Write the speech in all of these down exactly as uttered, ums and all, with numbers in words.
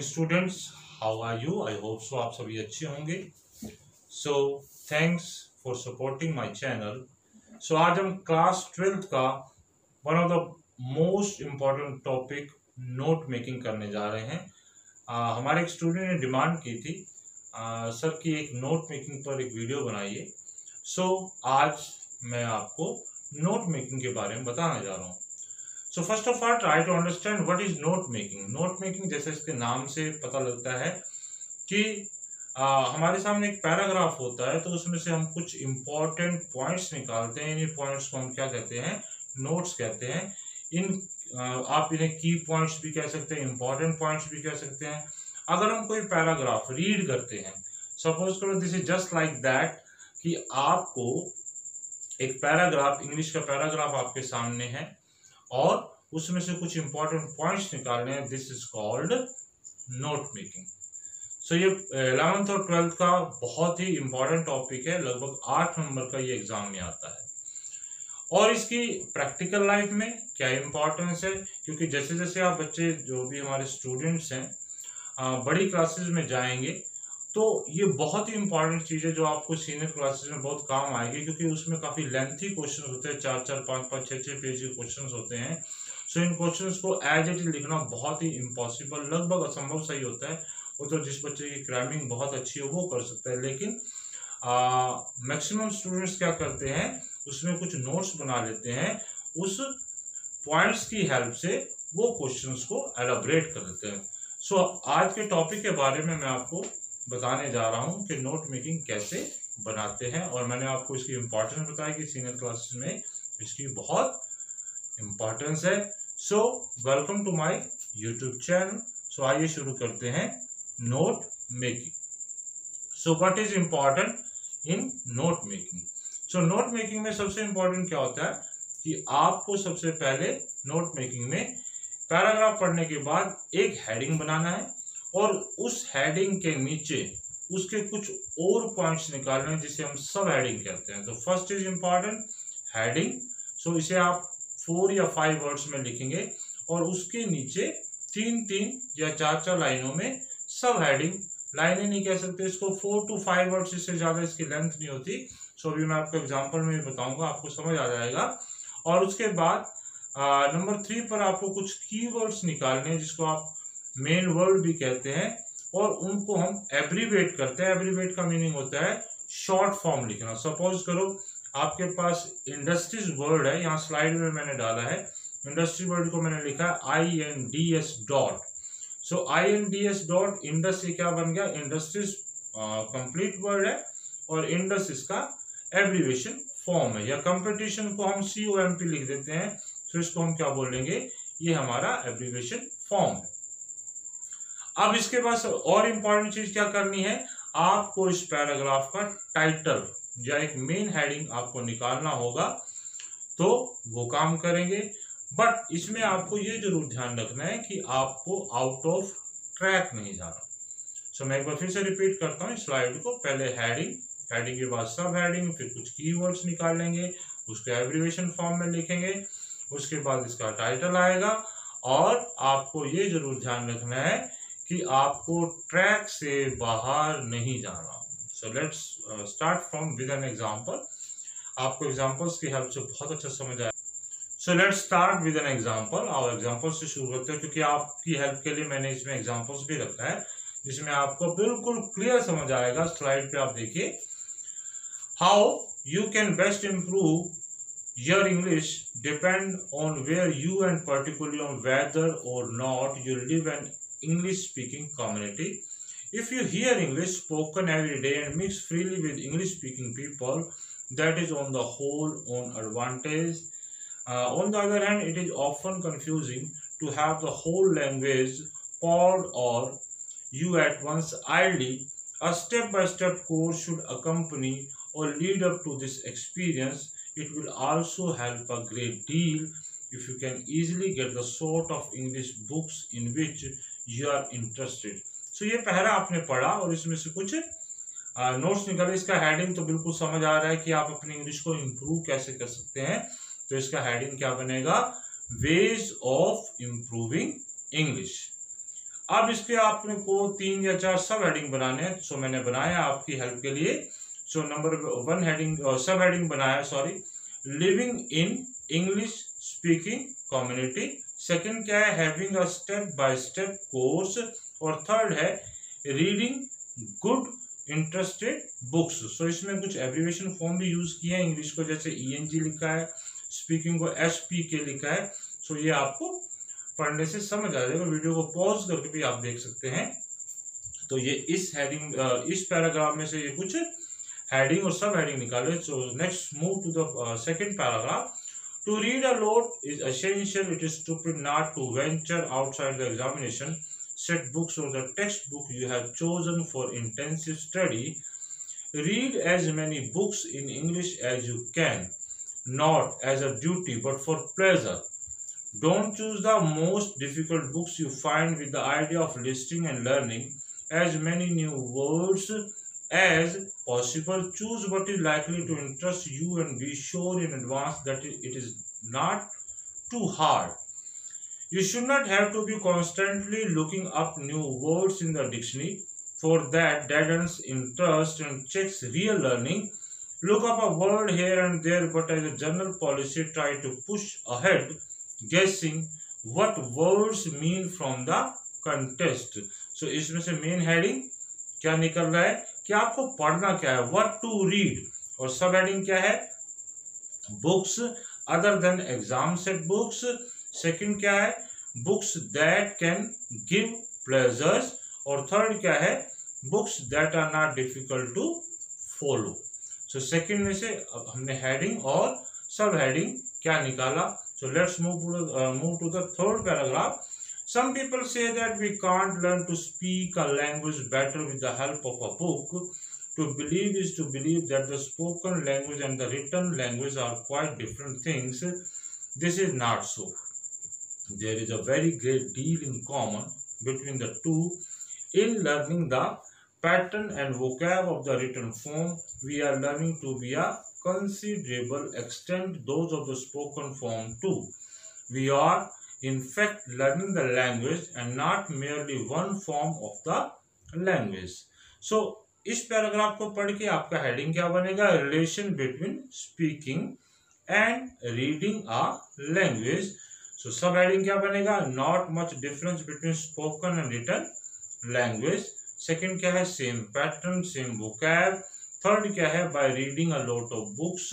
Students, how are you? I hope so आप सभी अच्छे होंगे। So thanks for supporting my channel. So आज हम क्लास ट्वेल्थ का one of the most important topic note making करने जा रहे हैं। uh, हमारे एक स्टूडेंट ने डिमांड की थी uh, सर की एक नोट मेकिंग पर एक वीडियो बनाइए। सो so, आज मैं आपको नोट मेकिंग के बारे में बताने जा रहा हूँ। So first of all try to understand what is note making. Note making जैसे इसके नाम से पता लगता है कि आ, हमारे सामने एक पैराग्राफ होता है, तो उसमें से हम कुछ इंपॉर्टेंट पॉइंट्स निकालते हैं। इन पॉइंट्स को हम क्या कहते हैं? नोट्स कहते हैं। इन आ, आप इन्हें की पॉइंट्स भी कह सकते हैं, इंपॉर्टेंट पॉइंट्स भी कह सकते हैं। अगर हम कोई पैराग्राफ रीड करते हैं, सपोज करो this is just like that कि आपको एक पैराग्राफ, इंग्लिश का पैराग्राफ आपके सामने है और उसमें से कुछ इंपॉर्टेंट पॉइंट्स निकालने हैं। This is called note making. So ये इलेवेंथ और ट्वेल्थ का बहुत ही इंपॉर्टेंट टॉपिक है। लगभग आठ नंबर का ये एग्जाम में आता है। और इसकी प्रैक्टिकल लाइफ में क्या इंपॉर्टेंस है, क्योंकि जैसे जैसे आप बच्चे जो भी हमारे स्टूडेंट्स हैं बड़ी क्लासेस में जाएंगे, तो ये बहुत ही इंपॉर्टेंट चीज़ है जो आपको सीनियर क्लासेस में बहुत काम आएगी, क्योंकि उसमें काफ़ी लेंथी क्वेश्चन होते हैं। चार चार पाँच पाँच छः छः पेज के क्वेश्चन होते हैं। सो इन क्वेश्चंस को एज इट इज लिखना बहुत ही इम्पॉसिबल, लगभग असंभव सही होता है। वो तो जिस बच्चे की क्रैमिंग बहुत अच्छी हो वो कर सकता है, लेकिन मैक्सिमम स्टूडेंट्स क्या करते हैं, उसमें कुछ नोट्स बना लेते हैं, उस पॉइंट्स की हेल्प से वो क्वेश्चंस को एलाबरेट कर देते हैं। सो so, आज के टॉपिक के बारे में मैं आपको बताने जा रहा हूँ कि नोट मेकिंग कैसे बनाते हैं, और मैंने आपको इसकी इम्पोर्टेंस बताया कि सीनियर क्लासेस में इसकी बहुत इम्पोर्टेंस है। So welcome to my YouTube channel. So आइए शुरू करते हैं note making. So what is important in note making? So note making में सबसे इम्पोर्टेंट क्या होता है कि आपको सबसे पहले नोट मेकिंग में पैराग्राफ पढ़ने के बाद एक हेडिंग बनाना है और उस हेडिंग के नीचे उसके कुछ और पॉइंट्स निकालने हैं, जिसे हम सब हेडिंग कहते हैं। तो first is important heading. So इसे आप फोर या फाइव वर्ड्स में लिखेंगे और उसके नीचे तीन तीन या चार चार लाइनों में सब हेडिंग, लाइनें नहीं कह सकते इसको, फोर टू फाइव वर्ड्स, इससे ज्यादा इसकी लेंथ नहीं होती। सो अभी मैं आपको एग्जांपल में बताऊंगा, आपको समझ आ जाएगा। और उसके बाद नंबर थ्री पर आपको कुछ कीवर्ड्स निकालने हैं, जिसको आप मेन वर्ड भी कहते हैं, और उनको हम एब्रीवेट करते हैं। एब्रीवेट का मीनिंग होता है शॉर्ट फॉर्म लिखना। सपोज करो आपके पास इंडस्ट्रीज वर्ड है, यहाँ स्लाइड में मैंने डाला है, इंडस्ट्री वर्ड को मैंने लिखा है I N D S dot. So I N D S dot Indus से क्या बन गया? इंडस्ट्रीज कंप्लीट वर्ड है और इंडस इसका एब्रीवेशन फॉर्म है। या कंपटीशन को हम सी ओ एम पी लिख देते हैं, तो इसको हम क्या बोलेंगे? ये हमारा एब्रीवेशन फॉर्म है। अब इसके बाद और इंपॉर्टेंट चीज क्या करनी है, आपको इस पैराग्राफ का टाइटल या एक मेन हेडिंग आपको निकालना होगा, तो वो काम करेंगे। बट इसमें आपको ये जरूर ध्यान रखना है कि आपको आउट ऑफ ट्रैक नहीं जाना। सो मैं एक बार फिर से रिपीट करता हूँ स्लाइड को। पहले हेडिंग, हेडिंग के बाद सब हेडिंग, फिर कुछ कीवर्ड्स निकालेंगे, उसको एब्रीवेशन फॉर्म में लिखेंगे, उसके बाद इसका टाइटल आएगा। और आपको ये जरूर ध्यान रखना है कि आपको ट्रैक से बाहर नहीं जाना। So let's start from with an example. आपको एग्जांपल्स की हेल्प से बहुत अच्छा समझ आए। So let's start with an example. और एग्जांपल से शुरू करते हैं, क्योंकि आपकी हेल्प के लिए मैंने इसमें एग्जांपल्स भी रखा है, जिसमें आपको बिल्कुल क्लियर समझ आएगा। स्लाइड पे आप देखिए, how you can best improve your English depend on where you, and particularly on whether or not you live in English speaking community. If you hear English spoken every day and mix freely with English speaking people, that is on the whole an advantage. Uh, on the other hand, it is often confusing to have the whole language poured or you at once. Ideally, a step-by-step course should accompany or lead up to this experience. It will also help a great deal if you can easily get the sort of English books in which you are interested. So ये पहला आपने पढ़ा और इसमें से कुछ notes निकाले। इसका हेडिंग तो बिल्कुल समझ आ रहा है कि आप अपनी इंग्लिश को इम्प्रूव कैसे कर सकते हैं। तो इसका हेडिंग क्या बनेगा? Ways of improving English. अब इसके आपने को तीन या चार सब हेडिंग बनाने हैं, सो मैंने बनाया आपकी हेल्प के लिए। So number one heading sub heading बनाया, sorry, living in English speaking community. Second क्या है, having a step by step course. और थर्ड है reading good interested books. So इसमें कुछ एब्रीविएशन फॉर्म भी यूज किए हैं, इंग्लिश को जैसे ई एन जी लिखा है, स्पीकिंग को एस पी के लिखा है। सो ये आपको पढ़ने से समझ आ जाएगा, वीडियो को पॉज करके भी आप देख सकते हैं। तो ये इस हेडिंग इस पैराग्राफ में से ये कुछ हेडिंग और सब हेडिंग निकाले। So next move to the second paragraph. To read a lot is essential. It is stupid not to venture outside the examination set books or the textbook you have chosen for intensive study. Read as many books in English as you can, not as a duty but for pleasure. Don't choose the most difficult books you find with the idea of listening and learning as many new words as possible. Choose what is likely to interest you and be sure in advance that it is not too hard. You should not have to be constantly looking up new words in the dictionary, for that deadens interest and checks real learning. Look up a word here and there, but as a general policy, try to push ahead, guessing what words mean from the context. So इसमें से main heading क्या निकल रहा है कि आपको पढ़ना क्या है, व्हाट टू रीड। और सब हेडिंग क्या है, books other than exam set books. Second क्या है, books that can give pleasures. और थर्ड क्या है, books that are not difficult to follow. So second में से अब हमने हेडिंग और सब हेडिंग क्या निकाला। So let's move move to the third paragraph. Some people say that we can't learn to speak a language better with the help of a book. To believe is to believe that the spoken language and the written language are quite different things. This is not so. There is a very great deal in common between the two. In learning the pattern and vocab of the written form, we are learning to be a considerable extent those of the spoken form too. We are in fact learning the language and not merely one form of the language. So इस paragraph को पढ़ के आपका heading क्या बनेगा, relation between speaking and reading a language. So sub heading क्या बनेगा, not much difference between spoken and written language. Second क्या है, same pattern same vocab. Third क्या है, by reading a lot of books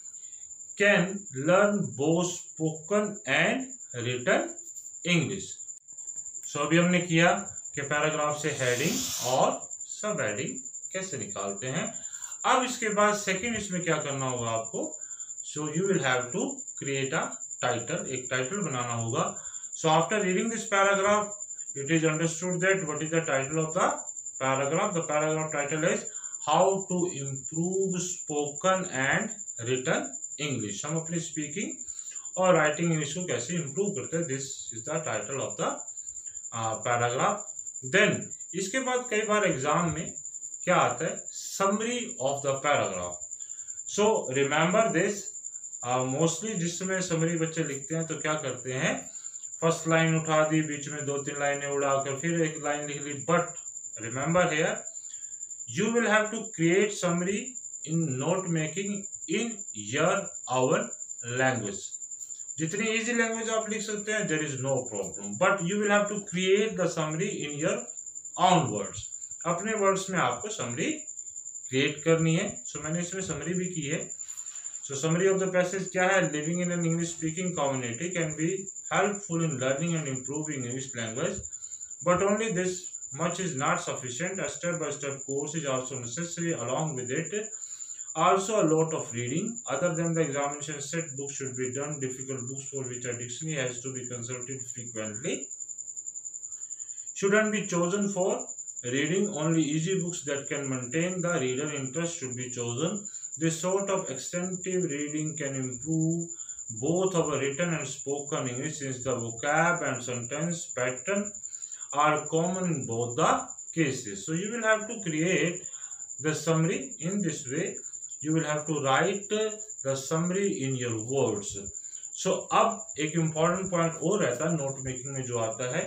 can learn both spoken and written English. So अभी हमने किया कि पैराग्राफ से हेडिंग और सब हेडिंग कैसे निकालते हैं। अब इसके बाद सेकंड इसमें क्या करना होगा आपको, so you will have to create a title, एक टाइटल बनाना होगा। So after reading this paragraph it is understood that what is the title of the paragraph. The paragraph title is how to improve spoken and written English. हम अपनी speaking और writing English को कैसे improve करते हैं, this is the title of the paragraph. Then इसके बाद कई बार एग्जाम में क्या आता है, summary of the paragraph. So remember this, mostly जिस समय समरी बच्चे लिखते हैं तो क्या करते हैं, फर्स्ट लाइन उठा दी, बीच में दो तीन लाइनें उड़ाकर फिर एक लाइन लिख ली। But remember here you will have to create summary in note making in your our language. जितनी इजी लैंग्वेज आप लिख सकते हैं, there is no problem, but you will have to create the summary in your own words. अपने words में आपको summary create करनी है। सो so, मैंने इसमें समरी भी की है। So summary of the passage क्या है, living in an English speaking community can be helpful in learning and improving English language, but only this much is not sufficient. A step by step course is also necessary along with it. Also a lot of reading other than the examination set books should be done. Difficult books for which a dictionary has to be consulted frequently shouldn't be chosen for reading. Only easy books that can maintain the reader interest should be chosen. This sort of extensive reading can improve both our written and spoken English, since the vocab and sentence pattern are common in both the cases. So you will have to create the summary in this way. You will have to write the summary in your words. So अब एक important point और रहता है note making में जो आता है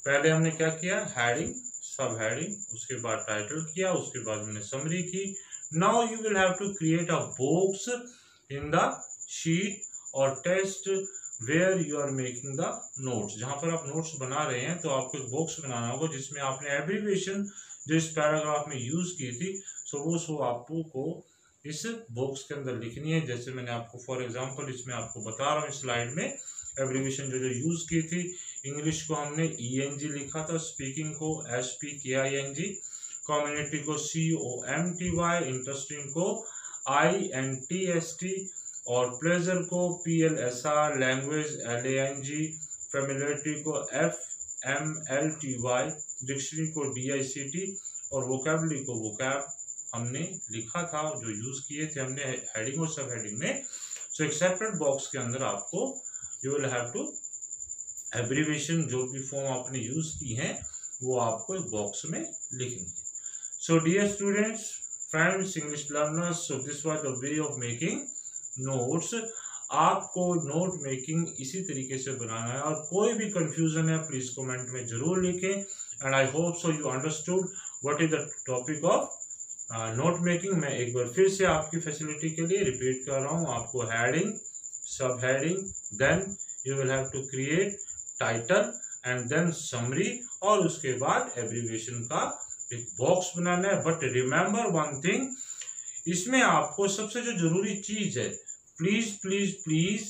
पहले हमने क्या किया, हेडिंग, सब हेडिंग, उसके बाद टाइटल किया, उसके बाद हमने समरी की। Now you will have to create a box in the sheet और test where you are making the notes. जहां पर आप नोट्स बना रहे हैं तो आपको एक बॉक्स बनाना होगा जिसमें आपने एब्रीविएशन जो इस पैराग्राफ में यूज की थी, सो वो सो आपको इस बॉक्स के अंदर लिखनी है। जैसे मैंने आपको फॉर एग्जांपल इसमें आपको बता रहा हूँ, स्लाइड में एब्रीविएशन जो जो यूज की थी, इंग्लिश को हमने ई एन जी लिखा था, स्पीकिंग को एस पी के आई एन जी, कम्युनिटी को C O M T Y, interesting को I N T S T, और प्लेजर को P L S R, language L A N G, familiarity को F M L T Y, dictionary को D I C T, और vocabulary को vocab हमने लिखा था, जो यूज किए थे हमने हेडिंग और सब हेडिंग में। सो एक सेपरेट बॉक्स के अंदर आपको you will have to abbreviation जो भी फॉर्म आपने यूज की हैं वो आपको एक बॉक्स में लिखनी है। So dear students, friends, English learners, so this was the way of making notes. आपको नोट मेकिंग इसी तरीके से बनाना है, और कोई भी कंफ्यूजन है प्लीज कमेंट में जरूर लिखें। And I hope so you understood what is the topic of note making. मैं एक बार फिर से आपकी फैसिलिटी के लिए रिपीट कर रहा हूँ, आपको heading, sub heading, then you will have to create title and then summary, और उसके बाद एब्रीविएशन का एक बॉक्स बनाना है। बट रिमेंबर वन थिंग, इसमें आपको सबसे जो जरूरी चीज है, प्लीज प्लीज प्लीज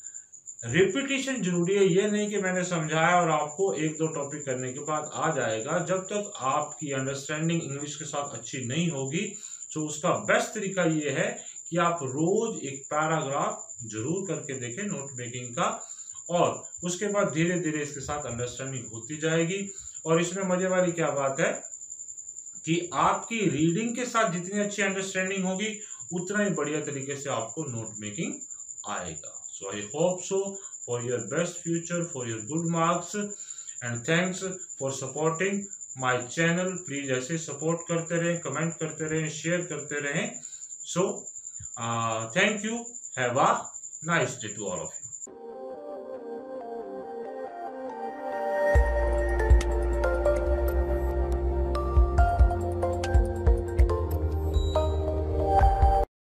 रिपीटिशन जरूरी है। ये नहीं कि मैंने समझाया और आपको एक दो टॉपिक करने के बाद आ जाएगा। जब तक आपकी अंडरस्टैंडिंग इंग्लिश के साथ अच्छी नहीं होगी, तो उसका बेस्ट तरीका ये है कि आप रोज एक पैराग्राफ जरूर करके देखें नोट मेकिंग का, और उसके बाद धीरे धीरे इसके साथ अंडरस्टैंडिंग होती जाएगी। और इसमें मजे वाली क्या बात है कि आपकी रीडिंग के साथ जितनी अच्छी अंडरस्टैंडिंग होगी, उतना ही बढ़िया तरीके से आपको नोट मेकिंग आएगा। So I hope so for your best future, for your good marks, and thanks for supporting my channel. Please ऐसे support करते रहें, कमेंट करते रहें, शेयर करते रहें. So uh, thank you. Have a nice day to all of you.